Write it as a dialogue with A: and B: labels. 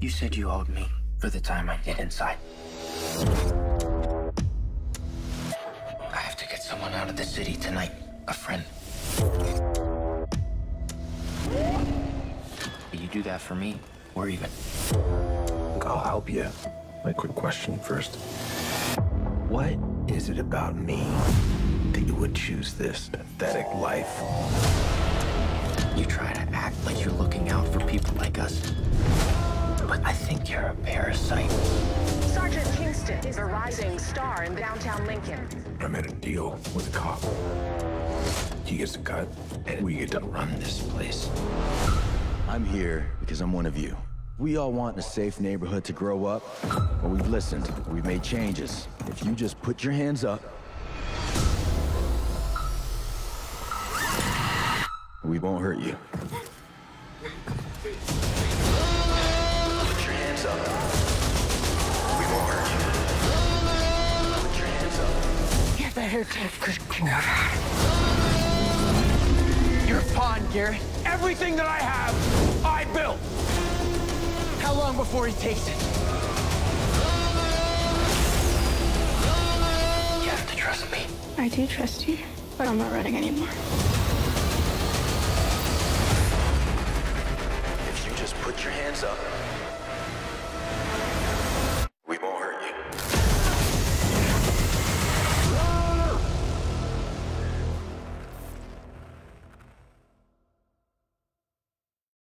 A: You said you owed me for the time I did inside. I have to get someone out of the city tonight. A friend. Will you do that for me? Or even?
B: I'll help you. My quick question first. What is it about me that you would choose this pathetic life?
A: You try to act like you're looking out for people like us. But I think you're a parasite.
C: Sergeant Kingston is a rising star in downtown Lincoln.
B: I made a deal with a cop. He gets a cut, and we get to run this place.
D: I'm here because I'm one of you. We all want a safe neighborhood to grow up, but we've listened, we've made changes. If you just put your hands up, we won't hurt you. Put your hands up. We won't hurt you. Put your hands up.
E: You better take good care of her.
F: You're a pawn, Garrett. Everything that I have, I built. How long before he takes it?
A: You have to trust me.
E: I do trust you, but I'm not running anymore.
D: If you just put your hands up,